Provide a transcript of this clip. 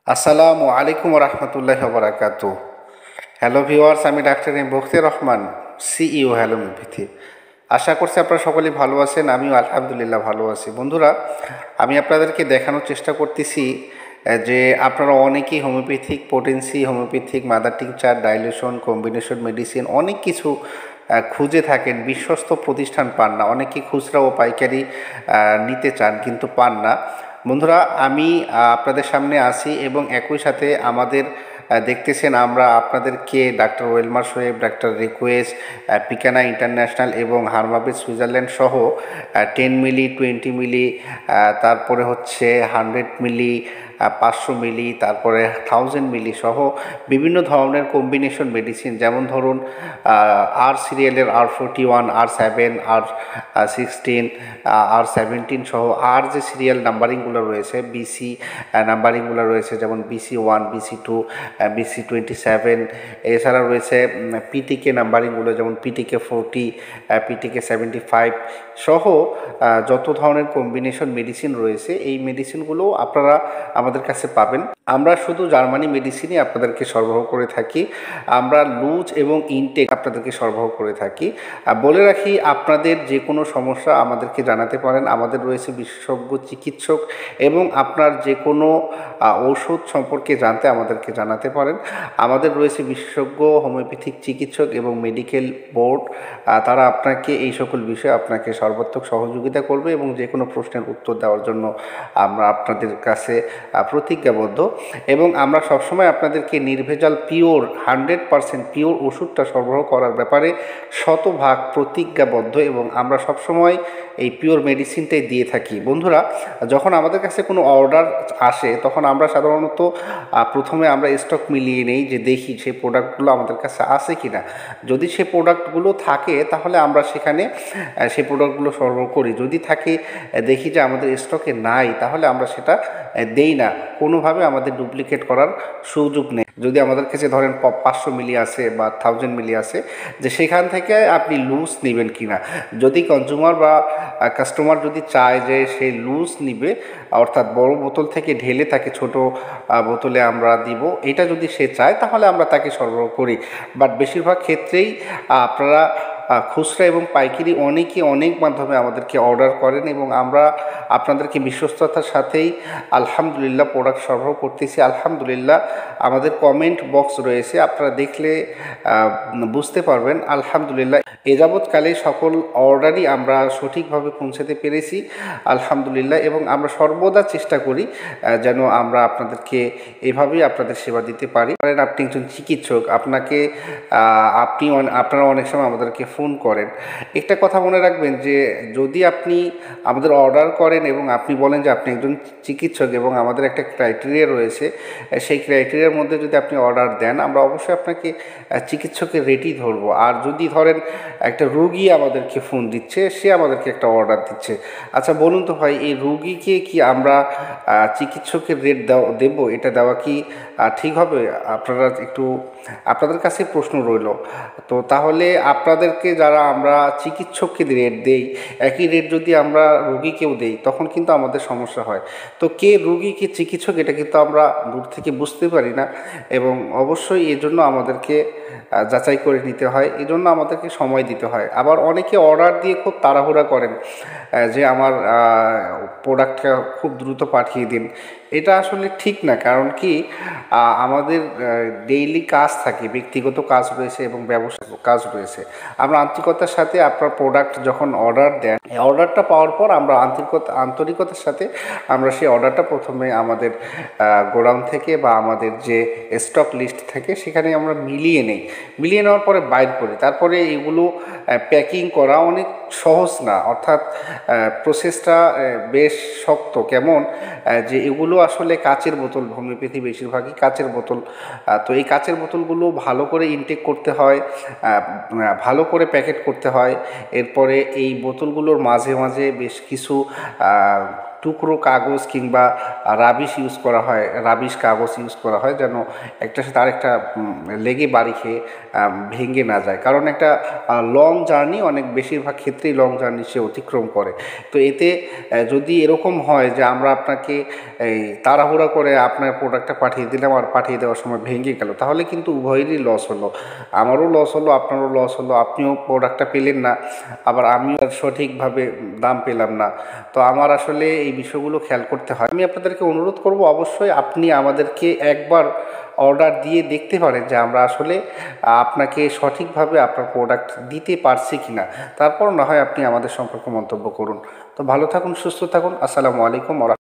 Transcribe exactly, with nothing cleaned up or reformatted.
আসসালামু আলাইকুম রহমতুল্লাহ বরাকাত। হ্যালো ভিওয়ার্স, আমি doctor M Bakhtiar Rahman, CEO homeopathy. আশা করছি আপনারা সকলেই ভালো আছেন। আমিও আলহামদুলিল্লাহ ভালো আছি। বন্ধুরা, আমি আপনাদেরকে দেখানোর চেষ্টা করতেছি যে আপনারা অনেকেই homeopathic potency, homeopathic mother tincture, dilution, combination medicine অনেক কিছু খুঁজে থাকেন, বিশ্বস্ত প্রতিষ্ঠান পান না। অনেকে খুচরা ও পাইকারি নিতে চান কিন্তু পান না। বন্ধুরা, আমি আপনাদের সামনে আসি এবং একই সাথে আমাদের দেখতেছেন আমরা আপনাদেরকে doctor Willmar Schwabe, doctor Reckeweg, পিকানা ইন্টারন্যাশনাল এবং হার্মাবেদ সুইজারল্যান্ড সহ টেন মিলি, টোয়েন্টি মিলি, তারপরে হচ্ছে হান্ড্রেড মিলি, পাঁচশো মিলি, তারপরে থাউজেন্ড মিলি সহ বিভিন্ন ধরনের কম্বিনেশন মেডিসিন, যেমন ধরুন আর সিরিয়ালের R forty one, R seven, R sixteen, R seventeen সহ আর যে সিরিয়াল নাম্বারিংগুলো রয়েছে, বিসি নাম্বারিংগুলো রয়েছে, যেমন BC one, BC two, BC twenty seven. এছাড়া রয়েছে পিটিকে নাম্বারিংগুলো, যেমন PTK forty, PTK seventy five সহ যত ধরনের কম্বিনেশন মেডিসিন রয়েছে, এই মেডিসিনগুলো আপনারা আমাদের কাছে পাবেন। আমরা শুধু জার্মানি মেডিসিনই আপনাদেরকে সরবরাহ করে থাকি। আমরা লুজ এবং ইনটেক আপনাদেরকে সরবরাহ করে থাকি। বলে রাখি, আপনাদের যে কোনো সমস্যা আমাদেরকে জানাতে পারেন। আমাদের রয়েছে বিশেষজ্ঞ চিকিৎসক এবং আপনার যে কোনো ঔষধ সম্পর্কে জানতে আমাদেরকে জানাতে পারেন। আমাদের রয়েছে বিশেষজ্ঞ হোমিওপ্যাথিক চিকিৎসক এবং মেডিকেল বোর্ড। তারা আপনাকে এই সকল বিষয়ে আপনাকে সর্বাত্মক সহযোগিতা করবে এবং যে কোনো প্রশ্নের উত্তর দেওয়ার জন্য আমরা আপনাদের কাছে প্রতিজ্ঞাবদ্ধ। এবং আমরা সবসময় আপনাদেরকে নির্ভেজাল পিওর হান্ড্রেড পারসেন্ট পিওর ওষুধটা সরবরাহ করার ব্যাপারে শতভাগ প্রতিজ্ঞাবদ্ধ এবং আমরা সবসময় এই পিওর মেডিসিনটাই দিয়ে থাকি। বন্ধুরা, যখন আমাদের কাছে কোনো অর্ডার আসে তখন আমরা সাধারণত প্রথমে আমরা স্টক মিলিয়ে নেই, যে দেখি সেই প্রোডাক্টগুলো আমাদের কাছে আছে কি না। যদি সে প্রোডাক্টগুলো থাকে তাহলে আমরা সেখানে সেই প্রোডাক্টগুলো সরবরাহ করি। যদি থাকে দেখি যে আমাদের স্টকে নাই, তাহলে আমরা সেটা দেই না। কোনোভাবে আমাদের ডুপ্লিকেট করার সুযোগ নেই। যদি আমাদের কাছে ধরেন পাঁচশো মিলি আছে বা থাউজেন্ড মিলি আছে, যে সেখান থেকে আপনি লুজ নেবেন কি না। যদি কনজিউমার বা কাস্টমার যদি চায় যে সে লুজ নিবে, অর্থাৎ বড় বোতল থেকে ঢেলে তাকে ছোট বোতলে আমরা দিব, এটা যদি সে চায় তাহলে আমরা তাকে সরবরাহ করি। বাট বেশিরভাগ ক্ষেত্রেই আপনারা খুচরা এবং পাইকারি অনেকে অনেক মাধ্যমে আমাদেরকে অর্ডার করেন এবং আমরা আপনাদেরকে বিশ্বস্ততার সাথেই আলহামদুলিল্লাহ প্রোডাক্ট সরবরাহ করতেছি। আলহামদুলিল্লাহ, আমাদের কমেন্ট বক্স রয়েছে, আপনারা দেখলে বুঝতে পারবেন। আলহামদুলিল্লাহ, এ যাবৎকালে সকল অর্ডারই আমরা সঠিকভাবে পৌঁছাতে পেরেছি আলহামদুলিল্লাহ। এবং আমরা সর্বদা চেষ্টা করি যেন আমরা আপনাদেরকে এভাবেই আপনাদের সেবা দিতে পারি। আপনি একজন চিকিৎসক, আপনাকে আপনি আপনারা অনেক সময় আমাদেরকে ফোন করেন। একটা কথা মনে রাখবেন যে যদি আপনি আমাদের অর্ডার করেন এবং আপনি বলেন যে আপনি একজন চিকিৎসক এবং আমাদের একটা ক্রাইটেরিয়া রয়েছে, সেই ক্রাইটেরিয়ার মধ্যে যদি আপনি অর্ডার দেন, আমরা অবশ্যই আপনাকে চিকিৎসকের রেটই ধরবো। আর যদি ধরেন একটা রুগী আমাদেরকে ফোন দিচ্ছে, সে আমাদেরকে একটা অর্ডার দিচ্ছে, আচ্ছা বলুন তো ভাই, এই রুগীকে কি আমরা চিকিৎসকের রেট দেবো? এটা দেওয়া কি ঠিক হবে? আপনারা একটু আপনাদের কাছে প্রশ্ন রইল। তো তাহলে আপনাদেরকে যারা আমরা চিকিৎসককে রেট দেই, একই রেট যদি আমরা রুগীকেও দেই, তখন কিন্তু আমাদের সমস্যা হয়। তো কে রুগী কে চিকিৎসক, এটা কিন্তু আমরা দূর থেকে বুঝতে পারি না এবং অবশ্যই এই জন্য আমাদেরকে যাচাই করে নিতে হয়, এই জন্য আমাদেরকে সময় দিতে হয়। আবার অনেকে অর্ডার দিয়ে খুব তাড়াহুড়া করেন যে আমার প্রোডাক্টটা খুব দ্রুত পাঠিয়ে দিন। এটা আসলে ঠিক না। কারণ কি, আমাদের ডেইলি কাজ থাকে, ব্যক্তিগত কাজ রয়েছে এবং ব্যবসায়িক কাজ রয়েছে। আমরা আন্তরিকতার সাথে আপনার প্রোডাক্ট যখন অর্ডার দেন, এই অর্ডারটা পাওয়ার পর আমরা আন্তরিকতা আন্তরিকতার সাথে আমরা সেই অর্ডারটা প্রথমে আমাদের গোডাউন থেকে বা আমাদের যে স্টক লিস্ট থেকে সেখানে আমরা মিলিয়ে নেই। মিলিয়ে নেওয়ার পরে বাইর করি। তারপরে এগুলো প্যাকিং করা অনেক সহজ না, অর্থাৎ প্রসেসটা বেশ শক্ত। কেমন যে এগুলো আসলে কাচের বোতল, হোমিওপ্যাথি বেশিরভাগই কাচের বোতল। তো এই কাচের বোতলগুলো ভালো করে ইনটেক করতে হয়, ভালো করে প্যাকেট করতে হয়। এরপরে এই বোতলগুলোর মাঝে মাঝে বেশ কিছু টুকরো কাগজ কিংবা রাবিশ ইউজ করা হয়, রাবিশ কাগজ ইউজ করা হয়, যেন একটার সাথে আরেকটা লেগে বাড়ি খেয়ে ভেঙে না যায়। কারণ একটা লং জার্নি, অনেক বেশিরভাগ ক্ষেত্রেই লং জার্নি সে অতিক্রম করে। তো এতে যদি এরকম হয় যে আমরা আপনাকে এই তাড়াহুড়া করে আপনার প্রোডাক্টটা পাঠিয়ে দিলাম আর পাঠিয়ে দেওয়ার সময় ভেঙে গেল, তাহলে কিন্তু উভয়েরই লস হলো। আমারও লস হলো, আপনারও লস হলো, আপনিও প্রোডাক্টটা পেলেন না, আবার আমিও সঠিকভাবে দাম পেলাম না। তো আমার আসলে এই বিষয়গুলো খেয়াল করতে হয়। আমি আপনাদেরকে অনুরোধ করব, অবশ্যই আপনি আমাদেরকে একবার অর্ডার দিয়ে দেখতে পারেন যে আমরা আসলে আপনাকে সঠিকভাবে আপনার প্রোডাক্ট দিতে পারছি কি না। তারপর না হয় আপনি আমাদের সম্পর্কে মন্তব্য করুন। তো ভালো থাকুন, সুস্থ থাকুন। আসসালামু আলাইকুম।